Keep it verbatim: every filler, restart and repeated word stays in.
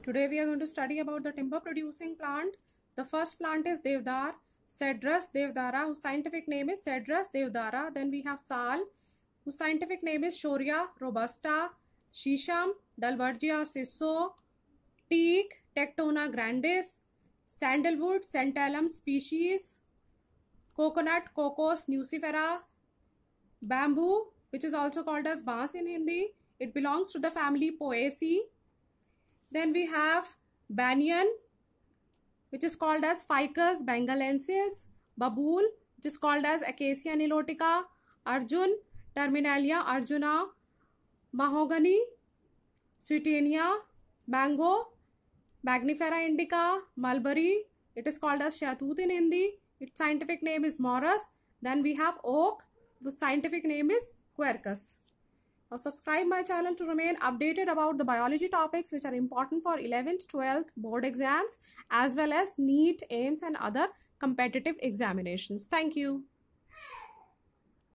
Today we are going to study about the timber producing plant. The first plant is Devdar, Cedrus devdara, whose scientific name is Cedrus devdara. Then we have Sal, whose scientific name is Shorea robusta, Shisham, Dalbergia sisso, Teak, Tectona grandis, Sandalwood, Santalum species, Coconut, Cocos nucifera, Bamboo, which is also called as Baas in Hindi. It belongs to the family Poaceae. Then we have Banyan, which is called as Ficus bengalensis, Babool, which is called as Acacia nilotica, Arjun, Terminalia arjuna, Mahogany, Sweetenia, Mango, Magnifera indica, Mulberry, it is called as Shatut in Hindi. Its scientific name is Morus. Then we have Oak, whose scientific name is Quercus. Now subscribe my channel to remain updated about the biology topics which are important for eleventh, twelfth board exams as well as NEET, AIIMS and other competitive examinations. Thank you.